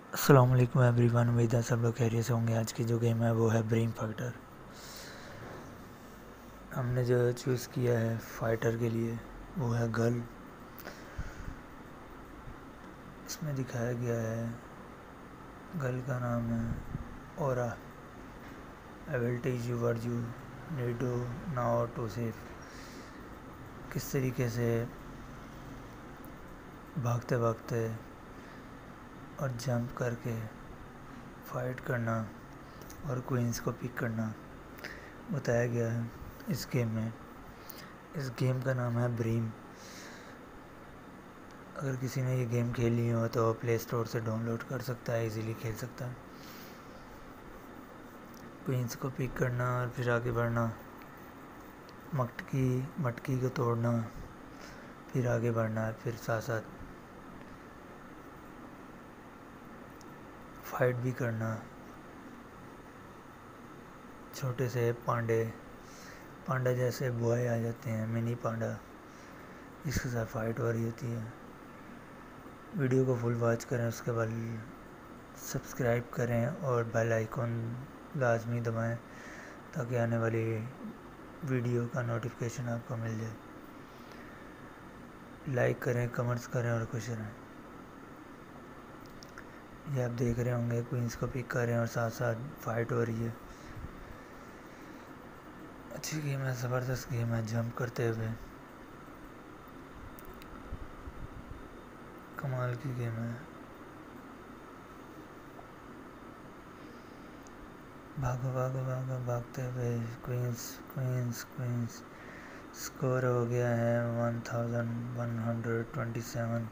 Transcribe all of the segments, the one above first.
अस्सलाम वालेकुम एवरीवन। उम्मीद है सब लोग खैरियत से होंगे। आज की जो गेम है वो है ब्रीम फाइटर। हमने जो चूज़ किया है फाइटर के लिए वो है गर्ल। इसमें दिखाया गया है गर्ल का नाम है Aura. I will teach you what you need to now to save. किस तरीके से भागते भागते और जंप करके फाइट करना और क्वींस को पिक करना बताया गया है इस गेम में। इस गेम का नाम है ब्रीम। अगर किसी ने ये गेम खेली हो तो प्ले स्टोर से डाउनलोड कर सकता है, इजीली खेल सकता है। क्वींस को पिक करना और फिर आगे बढ़ना, मटकी को तोड़ना, फिर आगे बढ़ना है, फिर साथ साथ फाइट भी करना। छोटे से पांडा जैसे बॉय आ जाते हैं, मिनी पांडा, जिसके साथ फाइट हो रही होती है। वीडियो को फुल वॉच करें, उसके बाद सब्सक्राइब करें और बेल आइकॉन लाजमी दबाएं ताकि आने वाली वीडियो का नोटिफिकेशन आपको मिल जाए। लाइक करें, कमेंट्स करें और खुश रहें। ये आप देख रहे होंगे क्वींस को पिक कर रहे हैं और साथ साथ फाइट हो रही है। अच्छी गेम है, ज़बरदस्त गेम है। जंप करते हुए कमाल की गेम है। भागो भागो भागो भागते हुए क्वींस क्वींस क्वींस। स्कोर हो गया है 1127।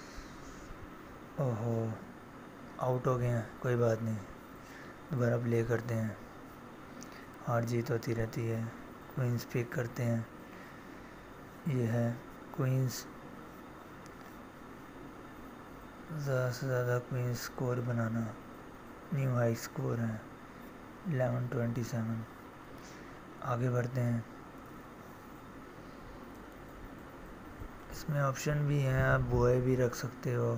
ओहो, आउट हो गए हैं, कोई बात नहीं, दोबारा प्ले करते हैं। हार जीत होती रहती है। क्वींस पिक करते हैं। ये है क्वींस। ज़्यादा से ज़्यादा क्वींस स्कोर बनाना। न्यू हाई स्कोर है 1127। आगे बढ़ते हैं। इसमें ऑप्शन भी हैं, आप बॉय भी रख सकते हो,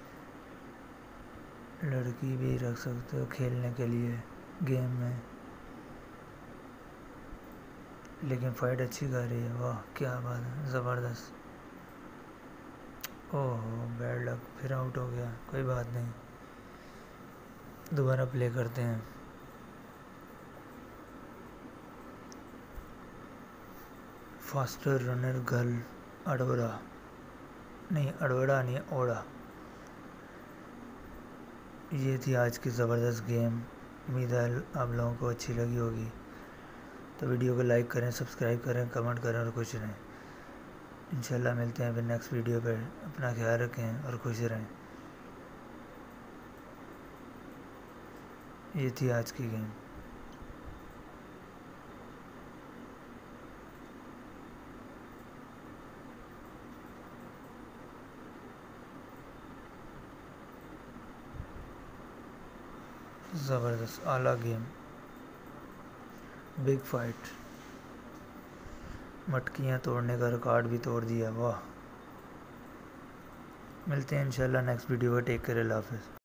लड़की भी रख सकते हो खेलने के लिए गेम में। लेकिन फाइट अच्छी कर रही है, वाह क्या बात है, ज़बरदस्त। ओहो बैड लक, फिर आउट हो गया, कोई बात नहीं, दोबारा प्ले करते हैं। फास्टर रनर गर्ल अडोरा, नहीं अडोरा नहीं, ओड़ा। ये थी आज की ज़बरदस्त गेम। उम्मीद है आप लोगों को अच्छी लगी होगी। तो वीडियो को लाइक करें, सब्सक्राइब करें, कमेंट करें और खुश रहें। इंशाल्लाह मिलते हैं फिर नेक्स्ट वीडियो पे। अपना ख्याल रखें और खुश रहें। ये थी आज की गेम। ज़बरदस्त आला गेम, बिग फाइट। मटकियाँ तोड़ने का रिकॉर्ड भी तोड़ दिया, वाह। मिलते हैं इंशाल्लाह नेक्स्ट वीडियो पर। टेक केयर, अल्लाह हाफ़िज़।